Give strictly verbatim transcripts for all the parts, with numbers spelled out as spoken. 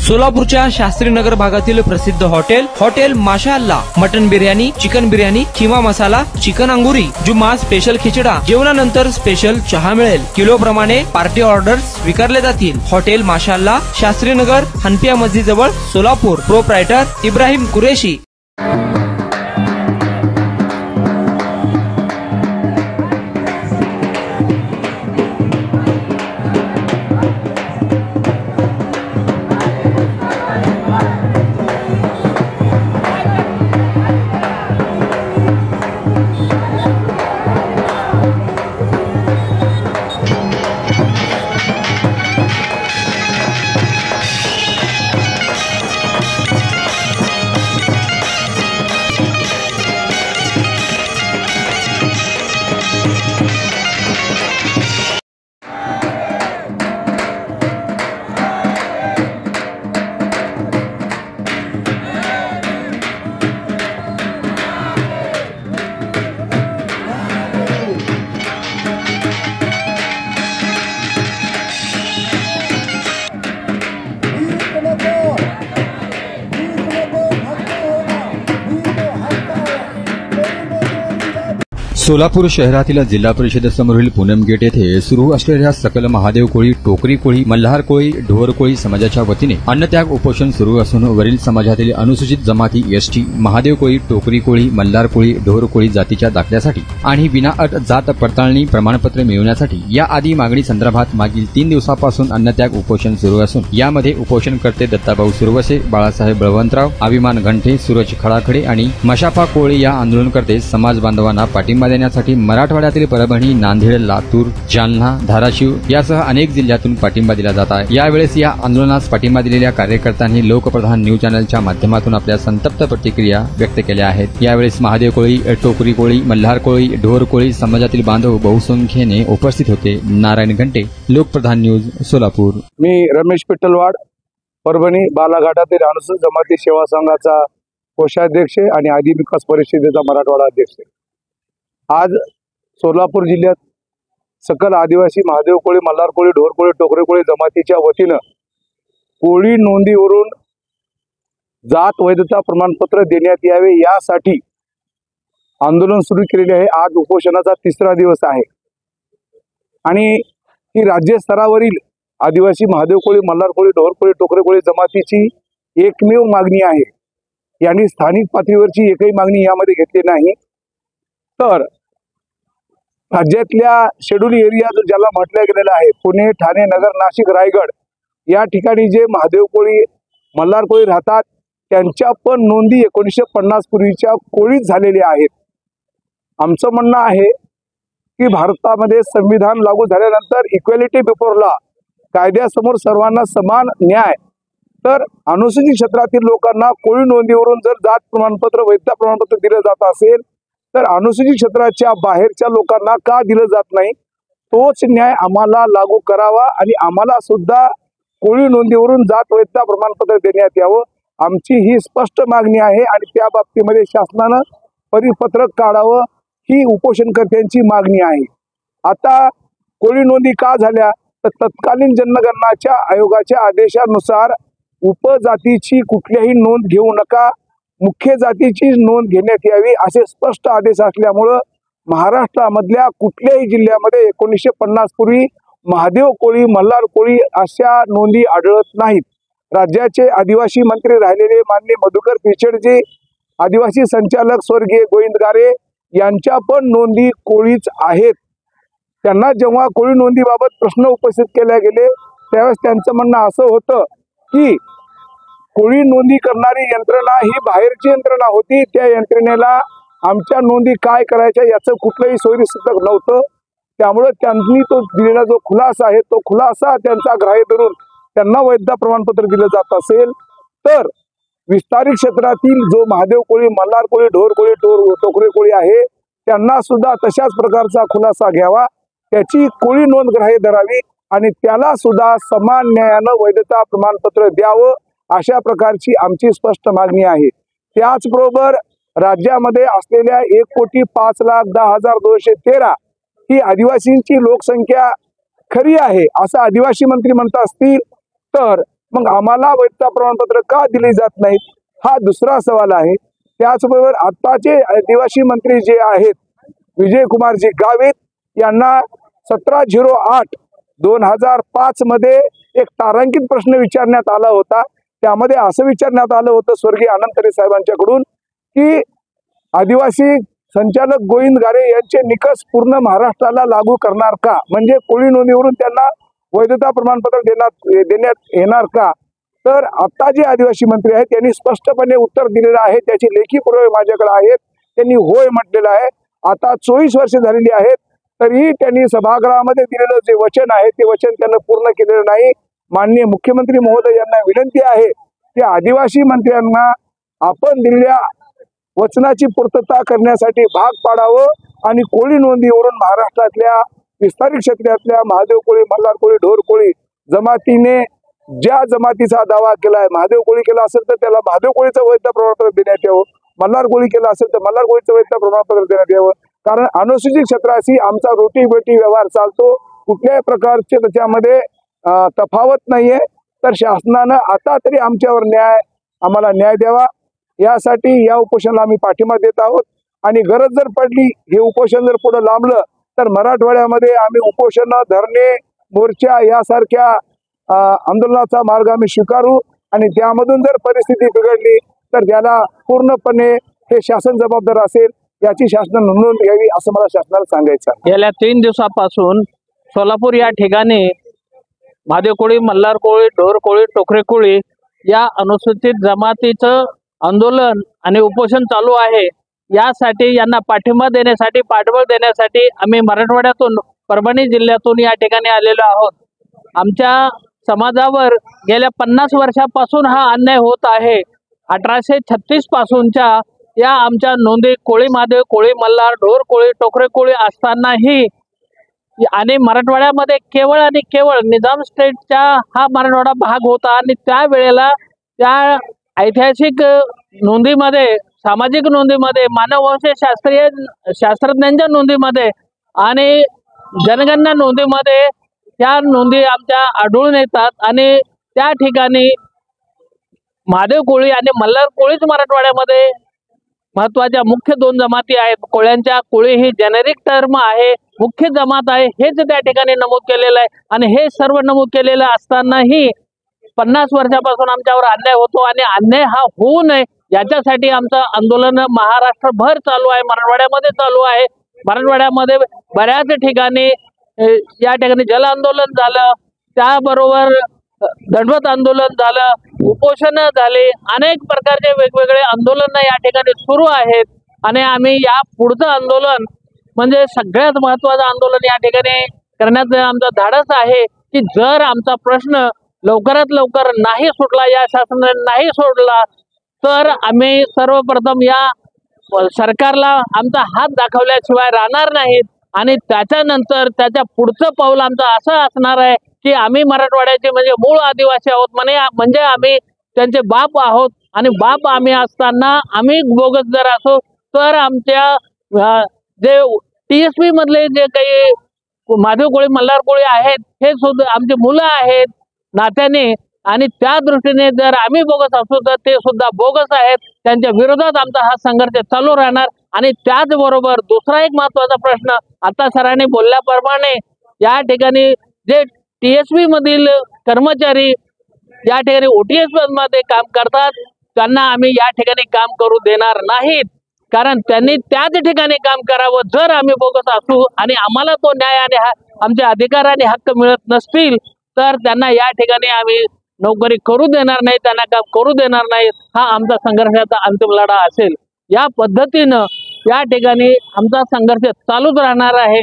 सोलापूरच्या शास्त्रीनगर भागातील प्रसिद्ध hotel hotel Mashaallah mutton biryani, chicken biryani, keema masala, chicken अंगुरी, जुम्मा स्पेशल खिचडा, जेवणानंतर स्पेशल चहा मिळेल। किलो प्रमाणे पार्टी ऑर्डर्स स्वीकारले जातील। हॉटेल माशाअल्लाह, शास्त्रीनगर, हनपिया मस्जिद जवळ, सोलापूर। प्रोप्रायटर इब्राहिम कुरेशी। सोलापूर शहरातील जिल्हा परिषदेसमोरील पूनम गेट येथे सुरू असलेल्या सकल महादेव कोळी, टोकरी कोळी, मल्हार कोळी, ढोर कोळी समाजाच्या वतीने अन्नत्याग उपोषण सुरू असून वरील समाजातील अनुसूचित जमाती एसटी, महादेव कोळी, टोकरी कोळी, मल्हार कोळी, ढोर कोळी जातीच्या दाखल्यासाठी आणि विनाअट जात पडताळणी प्रमाणपत्र मिळवण्यासाठी या आदी मागणी संदर्भात मागील तीन दिवसापासून अन्नत्याग उपोषण सुरू असून यामध्ये उपोषणकर्ते दत्ताभाऊ सुरवसे, बाळासाहेब बळवंतराव, अभिमान घंटे, सूरज खळाखडे आणि मशापा कोळी या आंदोलनकर्ते समाज बांधवांना पाठिंबा देण्यासाठी मराठवाड्यातील परभणी, नांदेड, लातूर, जालना, धाराशिव यासह अनेक जिल्ह्यातून पाठिंबा दिला जात आहे। यावेळेस या आंदोलनास पाठिंबा दिलेल्या कार्यकर्त्यांनी लोकप्रधान न्यूज चॅनलच्या माध्यमातून आपल्या संतप्त प्रतिक्रिया व्यक्त केल्या आहेत। यावेळेस महादेव कोळी, टोकरी कोळी, मल्हार कोळी, ढोर कोळी समाजातील बांधव बहुसंख्येने उपस्थित होते। नारायण घंटे, लोकप्रधान न्यूज, सोलापूर। मी रमेश पिट्टलवाड, परभणी बालाघाटातील अनुसूचित जमाती सेवा संघाचा कोषाध्यक्ष आणि आदी विकास परिषदेचा मराठवाडा अध्यक्ष। आज सोलापूर जिल्ह्यात सकल आदिवासी महादेव कोळी, मल्हार कोळी, ढोर कोळी, टोकरे कोळी जमातीच्या वतीनं कोळी नोंदीवरून जात वैधता प्रमाणपत्र देण्यात यावे यासाठी आंदोलन सुरू केलेले आहे। आज उपोषणाचा तिसरा दिवस आहे आणि ही राज्य स्तरावरील आदिवासी महादेव कोळी, मल्हार कोळी, ढोर कोळी, टोकरे कोळी जमातीची एकमेव मागणी आहे। यांनी स्थानिक पातळीवरची एकही मागणी यामध्ये घेतली नाही। तर राज्यातल्या शेड्यूल एरिया ज्याला म्हटलं गेलेलं आहे, पुणे, ठाणे, नगर, नाशिक, रायगड या ठिकाणी जे महादेव कोळी, मल्हार कोळी राहतात त्यांच्या पण नोंदी एकोणीसशे पन्नास पूर्वीच्या कोळीच झालेल्या आहेत। आमचं म्हणणं आहे की भारतामध्ये संविधान लागू झाल्यानंतर इक्वॅलिटी बिफोर लॉ, कायद्यासमोर सर्वांना समान न्याय, तर अनुसूचित क्षेत्रातील लोकांना कोळी नोंदीवरून जर जात प्रमाणपत्र, वैधता प्रमाणपत्र दिलं जात असेल तर अनुसूचित क्षेत्राच्या बाहेरच्या लोकांना का दिलं जात नाही, तोच न्याय आम्हाला लागू करावा आणि आम्हाला सुद्धा कोळी नोंदीवरून जात वैधता प्रमाणपत्र देण्यात यावं, आमची ही स्पष्ट मागणी आहे आणि त्या बाबतीमध्ये शासनानं परिपत्रक काढावं ही उपोषणकर्त्यांची मागणी आहे। आता कोळी नोंदी का झाल्या तर तत्कालीन जनगणनाच्या आयोगाच्या आदेशानुसार उपजातीची कुठल्याही नोंद घेऊ नका, मुख्य जातीची नोंद घेण्यात यावी असे स्पष्ट आदेश असल्यामुळं महाराष्ट्रामधल्या कुठल्याही जिल्ह्यामध्ये एकोणीसशे पन्नास पूर्वी महादेव कोळी, मल्हार कोळी अशा नोंदी आढळत नाहीत। राज्याचे आदिवासी मंत्री राहिलेले माननीय मधुकर पिचडजी, आदिवासी संचालक स्वर्गीय गोविंद गारे यांच्या पण नोंदी कोळीच आहेत। त्यांना जेव्हा कोळी नोंदीबाबत प्रश्न उपस्थित केले गेले त्यावेळेस त्यांचं म्हणणं असं होतं की कोळी नोंदी करणारी यंत्रणा ही बाहेरची यंत्रणा होती, त्या यंत्रणेला आमच्या नोंदी काय करायच्या याचं कुठलंही सोयीस्कर नव्हतं। त्यामुळे त्यांनी तो दिलेला जो खुलासा आहे तो खुलासा त्यांचा ग्राह्य धरून त्यांना वैधता प्रमाणपत्र दिलं जात असेल तर विस्तारित क्षेत्रातील जो महादेव कोळी, मल्हार कोळी, ढोर कोळी, टोकरे कोळी आहे त्यांना सुद्धा तशाच प्रकारचा खुलासा घ्यावा, त्याची कोळी नोंद ग्राह्य धरावी आणि त्याला सुद्धा समान न्यायानं वैधता प्रमाणपत्र द्यावं अशा प्रकारची आमची स्पष्ट मागणी आहे। त्याचबरोबर राज्यामध्ये असलेल्या एक कोटी पाच लाख दहा हजार दोनशे तेरा ही आदिवासींची लोकसंख्या खरी आहे असं आदिवासी मंत्री म्हणत असतील तर मग आम्हाला वैधता प्रमाणपत्र का दिली जात नाहीत हा दुसरा सवाल आहे. त्याचबरोबर आताचे आदिवासी मंत्री जे आहेत विजयकुमारजी गावित यांना सतरा झिरो आठ दोन हजार पाच मध्ये एक तारांकित प्रश्न विचारण्यात आला होता. त्यामध्ये असं विचारण्यात आलं होतं स्वर्गीय अनंतरे साहेबांच्याकडून की आदिवासी संचालक गोविंद गारे यांचे निकष पूर्ण महाराष्ट्राला लागू करणार का, म्हणजे कोळी नोंदीवरून त्यांना वैधता प्रमाणपत्र देण्यात देण्यात येणार का. तर आता जे आदिवासी मंत्री आहेत त्यांनी स्पष्टपणे उत्तर दिलेलं आहे. त्याची लेखी पुरावे माझ्याकडे आहेत. त्यांनी होय म्हटलेलं आहे. आता चोवीस वर्ष झालेली आहेत तरीही त्यांनी सभागृहामध्ये दिलेलं जे वचन आहे ते वचन त्यांना पूर्ण केलेलं नाही. माननीय मुख्यमंत्री महोदय यांना विनंती आहे की आदिवासी मंत्र्यांना आपण दिलेल्या वचनाची पूर्तता करण्यासाठी भाग पाडावं आणि कोळी नोंदीवरून महाराष्ट्रातल्या विस्तारित क्षेत्रातल्या महादेव कोळी, मल्हार कोळी, ढोर कोळी जमातीने ज्या जमातीचा दावा केलाय, महादेव कोळी केला असेल तर त्याला महादेव कोळीचं वैधता प्रमाणपत्र देण्यात यावं, मल्हार कोळी केला असेल तर मल्हार कोळीचं वैधता प्रमाणपत्र देण्यात यावं. कारण अनुसूचित क्षेत्राशी आमचा रोटी बेटी व्यवहार चालतो. कुठल्याही प्रकारचे त्याच्यामध्ये तफावत नाहीये. तर शासनानं आता तरी आमच्यावर न्याय आम्हाला न्याय द्यावा. यासाठी या उपोषणाला आम्ही पाठिंबा देत आहोत आणि गरज जर पडली हे उपोषण जर पुढे लांबलं तर मराठवाड्यामध्ये आम्ही उपोषण, धरणे, मोर्चा यासारख्या आंदोलनाचा मार्ग आम्ही स्वीकारू आणि त्यामधून जर परिस्थिती बिघडली तर त्याला पूर्णपणे हे शासन जबाबदार असेल याची शासनाने नोंद घ्यावी असं मला शासनाला सांगायचं आहे. गेल्या तीन दिवसापासून सोलापूर या ठिकाणी महादेव कोळी, मल्हार कोळी, ढोर कोळी, टोकरे कोळी या अनुसूचित जमातीचं आंदोलन आणि उपोषण चालू आहे. यासाठी यांना पाठिंबा देण्यासाठी, पाठबळ देण्यासाठी आम्ही मराठवाड्यातून, परभणी जिल्ह्यातून या ठिकाणी आलेलो आहोत. आमच्या समाजावर गेल्या पन्नास वर्षापासून हा अन्याय होत आहे. अठराशे छत्तीस पासूनच्या या आमच्या नोंदी कोळी महादेव, कोळी मल्हार, ढोर कोळी, टोकरे कोळी असतानाही आणि मराठवाड्यामध्ये केवळ आणि केवळ निजाम स्टेटचा हा मराठवाडा भाग होता आणि त्यावेळेला त्या ऐतिहासिक नोंदीमध्ये, सामाजिक नोंदीमध्ये, मानववंश शास्त्रीय शास्त्रज्ञांच्या नोंदीमध्ये आणि जनगणना नोंदीमध्ये त्या नोंदी आमच्या आढळून येतात आणि त्या ठिकाणी महादेव कोळी आणि मल्हार कोळीच मराठवाड्यामध्ये महत्वाच्या मुख्य दोन जमाती आहेत. कोळ्यांच्या कोळी ही जेनेरिक टर्म आहे, मुख्य जमात आहे हेच त्या ठिकाणी नमूद केलेलं आहे. आणि हे सर्व नमूद केलेलं असतानाही पन्नास वर्षापासून आमच्यावर अन्याय होतो आणि अन्याय हा होऊ नये याच्यासाठी आमचं आंदोलन महाराष्ट्रभर चालू आहे, मराठवाड्यामध्ये चालू आहे. मराठवाड्यामध्ये बऱ्याच ठिकाणी या ठिकाणी जल आंदोलन झालं, त्याबरोबर दंडवत आंदोलन झालं, उपोषण झाले, अनेक प्रकारचे वेगवेगळे आंदोलन या ठिकाणी सुरू आहेत. आणि आम्ही या पुढचं आंदोलन म्हणजे सगळ्यात महत्वाचं आंदोलन या ठिकाणी करण्याचं आमचं धाडस आहे की जर आमचा प्रश्न लवकरात लवकर नाही सुटला, या शासनाने नाही सोडला तर आम्ही सर्वप्रथम या सरकारला आमचा हात दाखवल्याशिवाय राहणार नाहीत. आणि त्याच्यानंतर त्याच्या पुढचं पाऊल आमचं असं असणार आहे की आम्ही मराठवाड्याचे म्हणजे मूळ आदिवासी आहोत, म्हणे म्हणजे आम्ही त्यांचे बाप आहोत. आणि बाप आम्ही असताना आम्ही बोगस जर असो तर आमच्या जे टी एस पी मधले जे काही महादेव कोळी, मल्हार कोळी आहेत हे सुद्धा आमची मुलं आहेत नात्याने. आणि त्या दृष्टीने जर आम्ही बोगस असू तर ते सुद्धा बोगस आहेत. त्यांच्या विरोधात आमचा हा संघर्ष चालू राहणार. आणि त्याचबरोबर दुसरा एक महत्वाचा प्रश्न, आता सरांनी बोलल्याप्रमाणे या ठिकाणी जे टी एस पी मधील कर्मचारी या ठिकाणी ओ टी एस मध्ये काम करतात त्यांना आम्ही या ठिकाणी काम करू देणार नाहीत. कारण त्यांनी त्याच ठिकाणी काम करावं. जर आम्ही बोगस असू आणि आम्हाला तो न्याय आणि आमचे अधिकार आणि हक्क मिळत नसतील तर त्यांना या ठिकाणी आम्ही नोकरी करू देणार नाही, त्यांना काम करू देणार नाही. हा आमचा संघर्षाचा अंतिम लढा असेल. या पद्धतीनं या ठिकाणी आमचा संघर्ष चालूच राहणार आहे.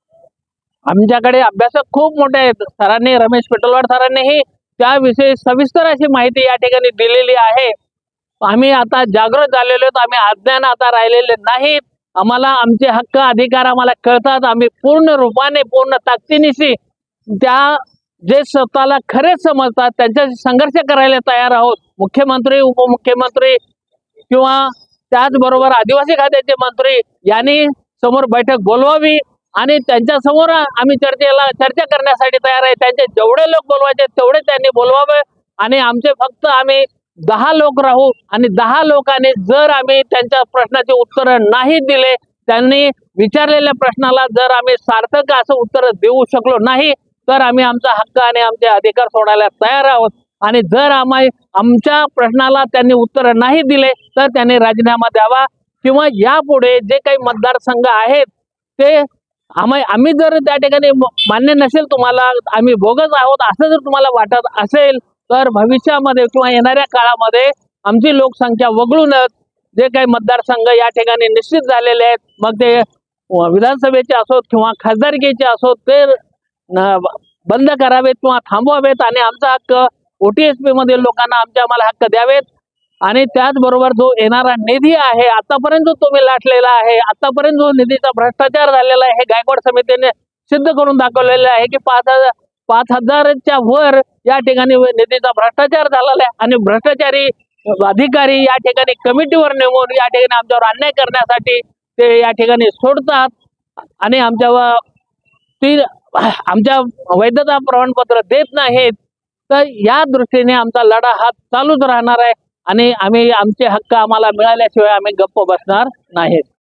आमच्याकडे अभ्यासक खूप मोठे आहेत. सरांनी, रमेश पेटलवाड सरांनीही त्याविषयी सविस्तर अशी माहिती या ठिकाणी दिलेली आहे. आम्ही आता जागृत झालेलो आहोत, आम्ही अज्ञान आता राहिलेले नाहीत. आम्हाला आमचे हक्क अधिकार आम्हाला कळतात. आम्ही पूर्ण रूपाने, पूर्ण ताकदीनिशी त्या जे स्वतःला खरेच समजतात त्यांच्याशी संघर्ष करायला तयार आहोत. मुख्यमंत्री, उपमुख्यमंत्री किंवा त्याचबरोबर आदिवासी खात्याचे मंत्री यांनी समोर बैठक बोलवावी आणि त्यांच्या समोर आम्ही चर्चेला चर्चा करण्यासाठी तयार आहे. त्यांचे जेवढे लोक बोलवायचे तेवढे त्यांनी बोलवावे आणि आमचे फक्त आम्ही दहा लोक राहू आणि दहा लोकांनी जर आम्ही त्यांच्या प्रश्नाचे उत्तर नाही दिले, त्यांनी विचारलेल्या प्रश्नाला जर आम्ही सार्थक असं उत्तर देऊ शकलो नाही तर आम्ही आमचा हक्क आणि आमचे अधिकार सोडायला तयार आहोत। आणि जर आम्ही आमच्या प्रश्नाला त्यांनी उत्तर नाही दिले तर त्यांनी राजीनामा द्यावा किंवा यापुढे जे काही मतदारसंघ आहेत ते आम्ही आम्ही जर त्या ठिकाणी मान्य नसेल, तुम्हाला आम्ही बोगस आहोत असं जर तुम्हाला वाटत असेल तर भविष्यामध्ये किंवा येणाऱ्या काळामध्ये आमची लोकसंख्या वगळूनच जे काही मतदारसंघ या ठिकाणी निश्चित झालेले आहेत, मग ते विधानसभेचे असोत किंवा खासदारकीचे असोत, ते बंद करावेत किंवा थांबवावेत आणि आमचा हक्क ओटीएसपी मधील लोकांना आमच्या आम्हाला हक्क द्यावेत। आणि त्याचबरोबर जो येणारा निधी आहे, आतापर्यंत तुम्ही लाटलेला आहे, आतापर्यंत जो निधीचा भ्रष्टाचार झालेला आहे हे गायकवाड समितीने सिद्ध करून दाखवलेलं आहे की पाच हजार पाच हजारच्या वर या ठिकाणी निधीचा भ्रष्टाचार झालेला आहे आणि भ्रष्टाचारी अधिकारी या ठिकाणी कमिटीवर नेमून या ठिकाणी आमच्यावर अन्याय करण्यासाठी ते या ठिकाणी सोडतात आणि आमच्यावर ती आमच्या वैधता प्रमाणपत्र देत नाहीत। तर या दृष्टीने आमचा लढा हा चालूच राहणार आहे आणि आम्ही आमचे हक्क आम्हाला मिळाल्याशिवाय आम्ही गप्प बसणार नाहीत।